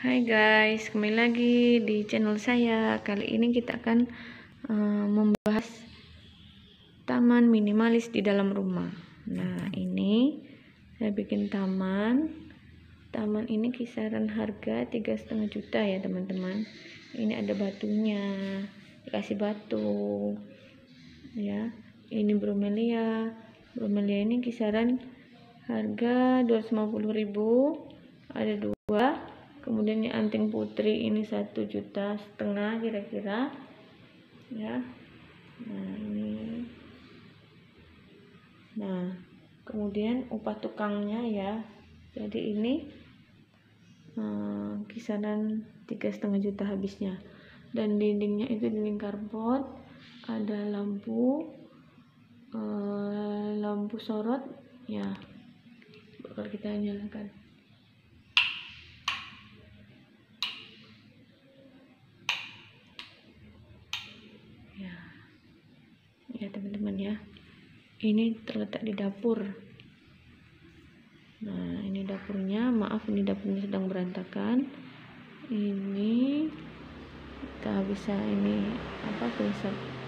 Hai guys, kembali lagi di channel saya. Kali ini kita akan membahas taman minimalis di dalam rumah. Nah, ini saya bikin taman. Taman ini kisaran harga 3,5 juta ya teman-teman. Ini ada batunya, dikasih batu ya. Ini bromelia. Bromelia ini kisaran harga 250.000. Ada 2. Kemudian yang anting putri ini 1,5 juta kira-kira ya. Nah kemudian upah tukangnya ya, jadi ini kisaran 3,5 juta habisnya. Dan dindingnya itu dinding karbon, ada lampu sorot ya, bakal kita nyalakan. Ya teman-teman ya, ini terletak di dapur. Nah ini dapurnya, maaf ini dapurnya sedang berantakan. Ini kita bisa ini bisa